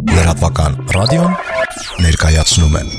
Լրատվական ռադիոն ներկայացնում է։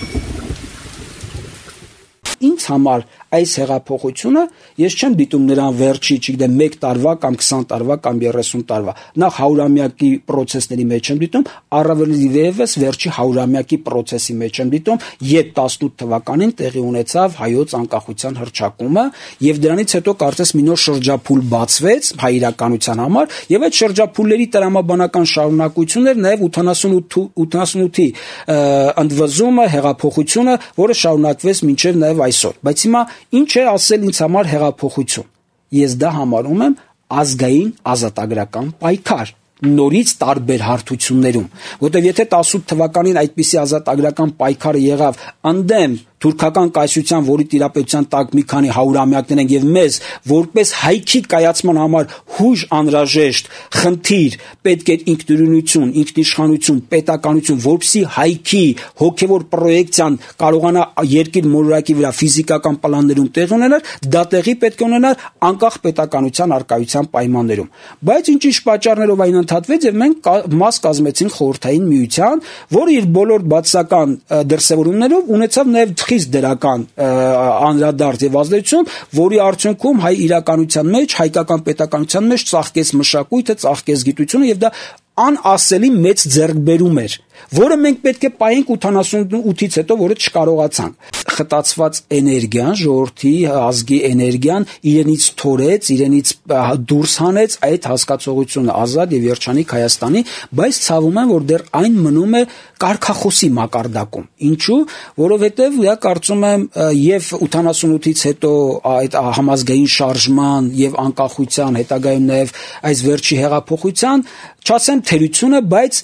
Ինձ համար այս հեղափոխությունը ես չեմ դիտում նրան վերջի, չգիտեմ, 1 տարվա կամ 20 տարվա կամ 30 տարվա։ Նախ 100-ամյակի process-ների մեջ եմ դիտում, առավելևս վերջի 100-ամյակի process-ի մեջ եմ դիտում, երբ 18 թվականին տեղի ունեցավ հայոց անկախության հռչակումը, եւ դրանից հետո կարծես մի նոր շրջափուլ բացվեց հայ իրականության համար, եւ այդ շրջափուլների տրամաբանական շարունակությունն էր նաեւ 88-ի ընդվզումը, հեղափոխությունը, որը շարունակվեց մինչեւ նաեւ այսօր, բայց հիմա ինչ է ասել ինձ համար հեղափոխություն։ Ես դա համարում եմ ազգային ազատագրական պայքար, նորից տարբեր հարթություններում, որտեղ եթե 18 թվականին այդպիսի ազատագրական պայքարը եղավ ընդդեմ թուրքական կայսրության, որի տիրապետության տակ մի քանի 100-ամյակներ են եւ մեզ որպես հայքի կայացման համար հույժ անհրաժեշտ խնդիր պետք է ինքնուրույնություն, ինքնիշխանություն, պետականություն, որպեսզի հայքի հոգեվոր պրոյեկցիան կարողանա երկիր մոլորակի վրա ֆիզիկական պլաններում տեղ ունենալ, դա տեղի պետք է ունենար անկախ պետականության արկայության պայմաններում։ Բայց ինչ պատճառներով այն ընդհատվեց եւ մենք մաս կազմեցինք խորհրդային միության, որը իր բոլոր բացասական դրսևորումներով ունեցավ նաեւ խիստ դրական անդրադարձ եւ ազդեցություն, որի արդյունքում հայ իրականության մեջ, հայկական պետականության մեջ ծաղկեց մշակույթը, ծաղկեց գիտությունը եւ դա անասելի մեծ ձեռքբերում էր, որը մենք պետք է պահենք 88-ից հետո, որը չկարողացանք։ Խտացված էներգիան, ժողովրդի ազգի էներգիան իրենից թորեց, իրենից դուրս հանեց այդ հասկացողությունը ազատ եւ երջանիկ Հայաստանի, բայց ցավում եմ, որ դեռ այն մնում է կարգախոսի մակարդակում։ Ինչու՞, որովհետեւ դա կարծում եմ եւ 88-ից հետո այդ համազգային շարժման եւ անկախության, հետագայում նաեւ այս վերջի հեղափոխության, չասեմ թերությունը, բայց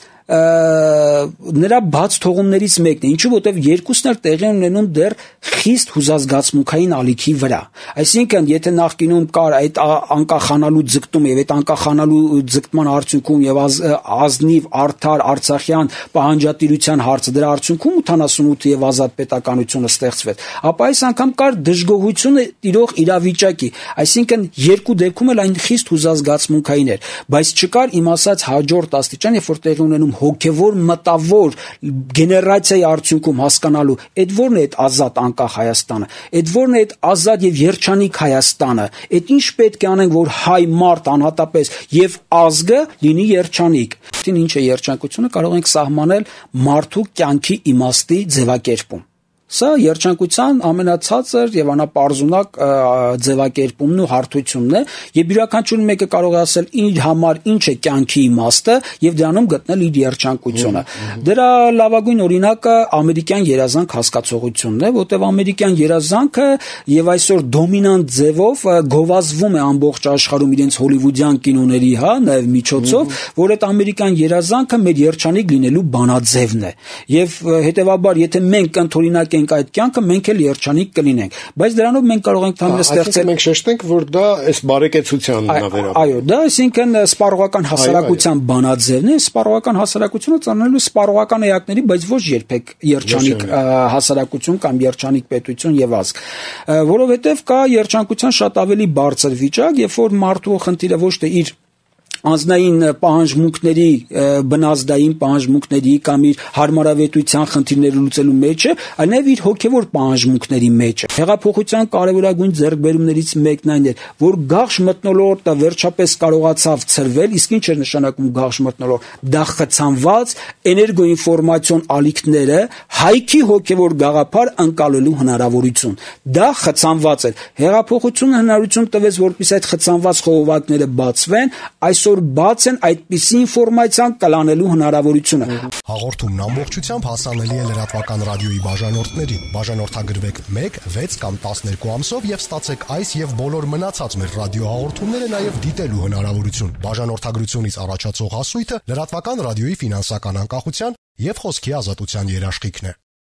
նրա բաց թողումներից մեկն է, ինչու որտեվ երկուսն էլ տեղի ունենում դեռ խիստ հուզազգացմունքային ալիքի վրա։ Այսինքն, եթե նախկինում կար այդ անկախանալու ձգտումը եւ այդ անկախանալու ձգտման արդյունքում եւ ազնիվ արդար արցախյան պահանջատիրության հարցը, դրա արդյունքում 88 եւ ազատ պետականությունը ստեղծվեց, ապա այս անգամ կար դժգոհությունը տիրող իրավիճակի, այսինքն երկու դեպքում էլ այն խիստ հուզազգացմունքային էր, բայց չկար իմ ասած հաջորդ աստիճան, երբ որ տեղի ունենում հոգևոր մտավոր գեներացիայի արդյունքում հասկանալու, այդ որն է այդ ազատ անկախ Հայաստանը, այդ որն է այդ ազատ եւ երջանիկ Հայաստանը, այդ ինչ պետք է անենք, որ հայ մարդ անհատապես եւ ազգը լինի երջանիկ։ Ինչ է երջանկությունը, կարող ենք սահմանել մարդու կյանքի իմաստի ձևակերպում։ Սա երջանկության ամենացածր եւ անապարզունակ ձևակերպումն ու հարթությունն է, եւ յուրաքանչյուր մեկը կարող է ասել իր համար ինչ է կյանքի իմաստը եւ դրանում գտնել իր երջանկությունը։ Դրա լավագույն օրինակը ամերիկյան երազանք հասկացողությունն է, որտեղ ամերիկյան երազանքը եւ այսօր դոմինանտ ձևով գովազդվում է ամբողջ աշխարհում իրենց հոլիվուդյան կինոների, նաեւ միջոցով, որ այդ ամերիկյան երազանքը մեր երջանիկ լինելու բանաձևն է։ Եվ հետեւաբար, եթե մենք ընդօրինակ այդ կյանքը, մենք էլ երջանիկ կլինենք, բայց դրանով մենք կարող ենք թամրը ստեղծել։ Մենք շեշտենք, որ դա այս բարեկեցությանն է վերաբերում։ Այո, դա այսինքն սպառողական հասարակության բանաձևն է, սպառողական հասարակությունը ծառայելու սպառողական էակների, բայց ոչ երբեք երջանիկ հասարակություն կամ երջանիկ պետություն եւ ազգ, որովհետեւ կա երջանկության շատ ավելի բարձր վիճակ, երբ որ մարդու խնդիրը ոչ թե իր անձնային պահանջմունքների, բնազդային պահանջմունքների կամ իր հարմարավետության խնդիրները լուծելու մեջ է, այլ նաև իր հոգևոր պահանջմունքների մեջ է։ Հեղափոխության կարևորագույն ձեռքբերումներից մեկն այն էր, որ գաղշ մթնոլորտը վերջապես կարողացավ ցրվել, իսկ ինչ է նշանակում գաղշ մթնոլորտ։ Դա խցանված էներգոինֆորմացիոն ալիքները հայքի հոգևոր գաղափար ընկալելու հնարավորություն։ Դա խցանված էր։ Հեղափոխությունը հնարավորություն տվեց, որպեսզի այդ խցանված խողովակները բացվեն, այսօր բաց են այդպիսի ինֆորմացիան կլանելու հնարավորությունը։ Հաղորդումն ամբողջությամբ հասանելի է լրատվական ռադիոյի բաժանորդներին։ Բաժանորդագրվեք 1, 6 կամ 12 ամսով եւ ստացեք այս եւ բոլոր մնացած մեր ռադիոհաղորդումները նաեւ դիտելու հնարավորություն։ Բաժանորդագրությունից առաջացող հասույթը լրատվական ռադիոյի ֆինանսական անկախության եւ խոսքի ազատության երաշխիքն է։